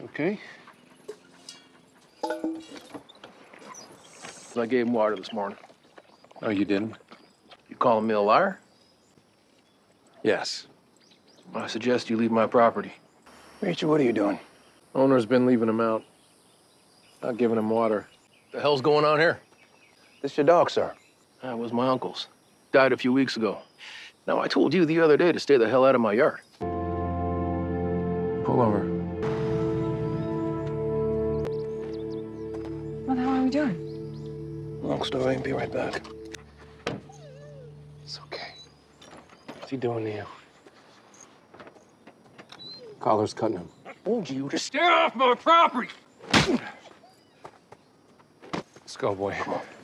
Okay. I gave him water this morning. Oh, you didn't? You calling me a liar? Yes. I suggest you leave my property. Rachel, what are you doing? Owner's been leaving him out. Not giving him water. The hell's going on here? This your dog, sir? That was my uncle's. Died a few weeks ago. Now, I told you the other day to stay the hell out of my yard. Pull over. What the hell are we doing? Long story, be right back. It's okay. What's he doing to you? Collar's cutting him. I told you to stay off my property! Let's go, boy. Come on.